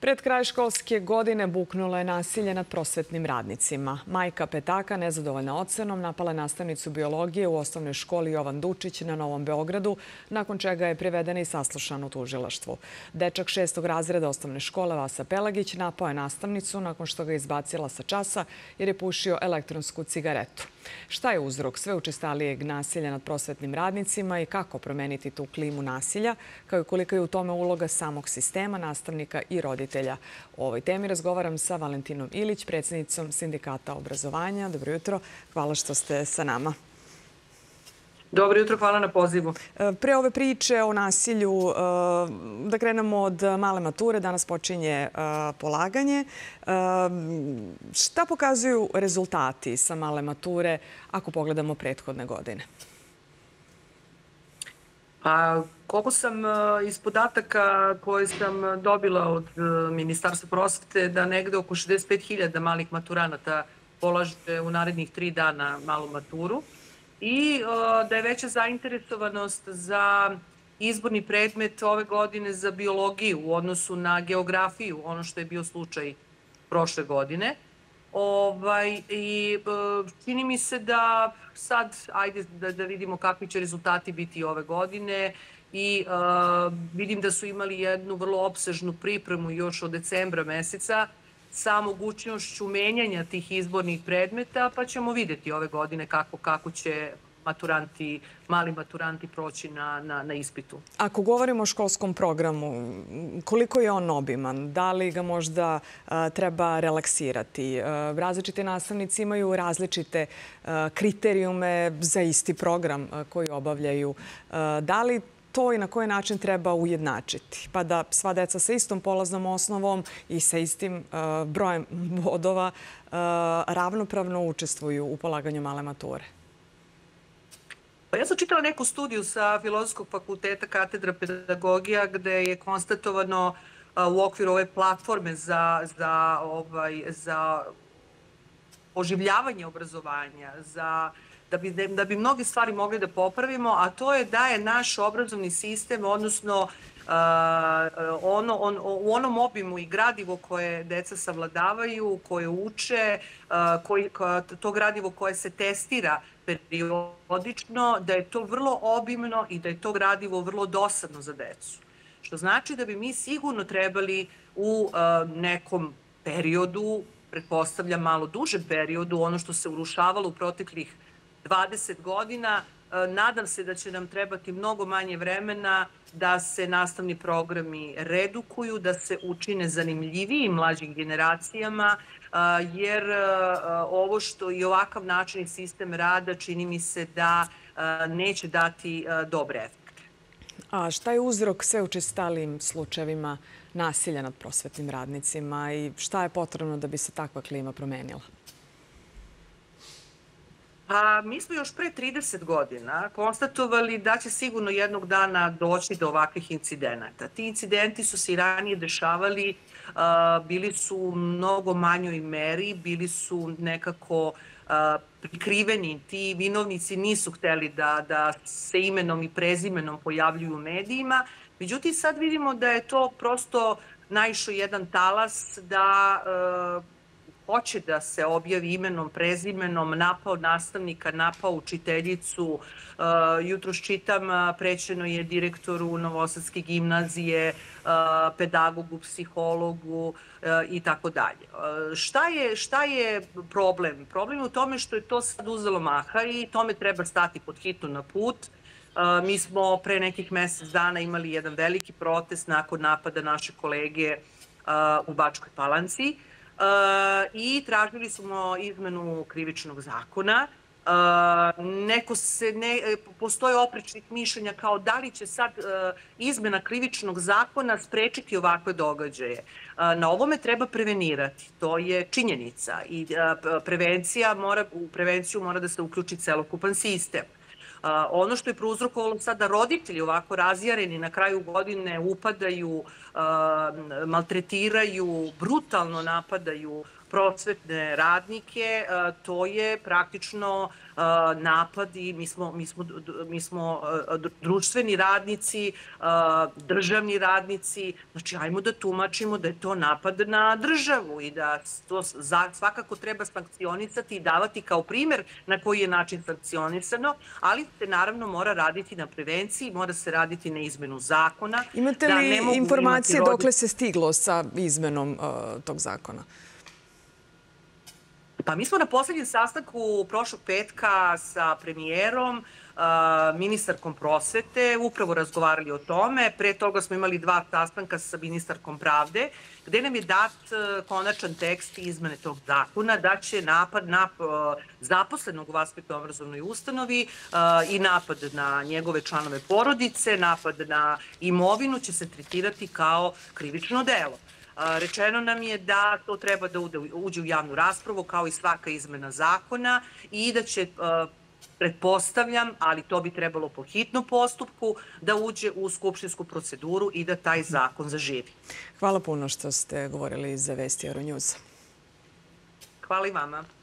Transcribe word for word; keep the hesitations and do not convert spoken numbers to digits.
Pred kraj školske godine buknulo je nasilje nad prosvetnim radnicima. Majka petaka, nezadovoljna ocenom, napala je nastavnicu biologije u osnovnoj školi Jovan Dučić na Novom Beogradu, nakon čega je privedena i saslušana u tužilaštvu. Dečak šestog razreda osnovne škole Vasa Pelagić napao je nastavnicu nakon što ga izbacila sa časa jer je pušio elektronsku cigaretu. Šta je uzrok sve učestalijeg nasilja nad prosvetnim radnicima i kako promeniti tu klimu nasilja, kao i kolika je u tome uloga samog sistema, nastavnika i roditelja? O ovoj temi razgovaram sa Valentinom Ilić, predsjednicom Sindikata obrazovanja. Dobro jutro, hvala što ste sa nama. Dobro jutro, hvala na pozivu. Pre ove priče o nasilju, da krenemo od male mature, danas počinje polaganje. Šta pokazuju rezultati sa male mature ako pogledamo prethodne godine? Pa, koliko sam iz podataka koje sam dobila od Ministarstva prosvete, da negde oko šezdeset pet hiljada malih maturanata polaže u narednih tri dana malu maturu i da je veća zainteresovanost za izborni predmet ove godine za biologiju u odnosu na geografiju, ono što je bio slučaj prošle godine. Ovaj, i čini mi se da sad, ajde da, da vidimo kakvi će rezultati biti ove godine i uh, vidim da su imali jednu vrlo opsežnu pripremu još od decembra meseca sa mogućnošću menjanja tih izbornih predmeta, pa ćemo vidjeti ove godine kako, kako će maturanti, mali maturanti proći na, na, na ispitu. Ako govorimo o školskom programu, koliko je on obiman? Da li ga možda a, treba relaksirati? A, različiti nastavnici imaju različite a, kriterijume za isti program a, koji obavljaju. A, da li to i na koji način treba ujednačiti? Pa da sva deca sa istom polaznom osnovom i sa istim a, brojem bodova a, ravnopravno učestvuju u polaganju male mature? Pa ja sam čitala neku studiju sa Filozofskog fakulteta katedra pedagogija gde je konstatovano u okviru ove platforme za, za, ovaj, za oživljavanje obrazovanja, za, da, bi, da bi mnoge stvari mogli da popravimo, a to je da je naš obrazovni sistem, odnosno Uh, ono, on, u onom obimu i gradivo koje deca savladavaju, koje uče, uh, koji, to gradivo koje se testira periodično, da je to vrlo obimno i da je to gradivo vrlo dosadno za decu. Što znači da bi mi sigurno trebali u uh, nekom periodu, pretpostavljam malo dužem periodu, ono što se urušavalo u proteklih dvadeset godina, nadam se da će nam trebati mnogo manje vremena da se nastavni programi redukuju, da se učine zanimljivijim mlađim generacijama, jer ovo što i ovakav način i sistem rada čini mi se da neće dati dobre efekte. A šta je uzrok sve učestalijim slučajevima nasilja nad prosvetnim radnicima i šta je potrebno da bi se takva klima promenila? A mi smo još pre trideset godina konstatovali da će sigurno jednog dana doći do ovakvih incidenata. Ti incidenti su se i ranije dešavali, bili su u mnogo manjoj meri, bili su nekako prikriveni. Ti vinovnici nisu hteli da, da se imenom i prezimenom pojavljuju u medijima. Međutim, sad vidimo da je to prosto naišao jedan talas da hoće da se objavi imenom, prezimenom, napao nastavnika, napao učiteljicu. Jutros čitam, prećeno je direktoru Novosadske gimnazije, pedagogu, psihologu i tako dalje. Šta je, šta je problem? Problem je u tome što je to sad uzelo maha i tome treba stati pod hitno na put. Mi smo pre nekih mesec dana imali jedan veliki protest nakon napada naše kolege u Bačkoj Palanci. Uh, i tražili smo izmenu krivičnog zakona. Uh, neko se ne, postoje oprečnih mišljenja kao da li će sad uh, izmena krivičnog zakona sprečiti ovakve događaje. Uh, na ovome treba prevenirati, to je činjenica i uh, prevencija mora, u prevenciju mora da se uključi celokupan sistem. Uh, ono što je prouzrokovalo sada roditelji ovako razjareni na kraju godine upadaju, uh, maltretiraju, brutalno napadaju prosvetne radnike, to je praktično napad i mi smo, mi smo, mi smo društveni radnici, državni radnici. Znači, ajmo da tumačimo da je to napad na državu i da to svakako treba sankcionisati i davati kao primer na koji je način sankcionisano, ali se naravno mora raditi na prevenciji, mora se raditi na izmenu zakona. Imate li informacije dokle se stiglo sa izmenom tog zakona? Pa mi smo na poslednjem sastanku prošlog petka sa premijerom, ministarkom prosvete, upravo razgovarali o tome. Pre toga smo imali dva sastanka sa ministarkom pravde, gde nam je dat konačan tekst izmene tog zakona, da će napad na zaposlenog u vaspitno-obrazovnoj ustanovi i napad na njegove članove porodice, napad na imovinu će se tretirati kao krivično delo. Rečeno nam je da to treba da uđe u javnu raspravu kao i svaka izmena zakona i da će, pretpostavljam, ali to bi trebalo po hitnom postupku, da uđe u skupštinsku proceduru i da taj zakon zaživi. Hvala puno što ste govorili za Vesti Euronews. Hvala i vama.